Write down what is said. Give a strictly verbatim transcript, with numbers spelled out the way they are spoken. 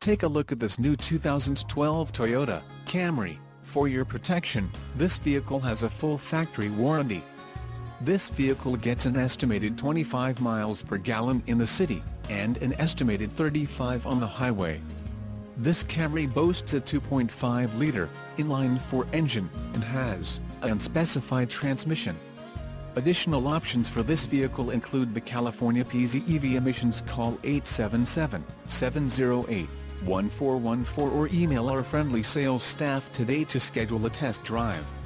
Take a look at this new two thousand twelve Toyota Camry. For your protection, this vehicle has a full factory warranty. This vehicle gets an estimated twenty-five miles per gallon in the city, and an estimated thirty-five on the highway. This Camry boasts a two point five liter inline-four engine, and has an unspecified transmission. Additional options for this vehicle include the California P Z E V emissions. Call eight seven seven, seven zero eight, one four one four or email our friendly sales staff today to schedule a test drive.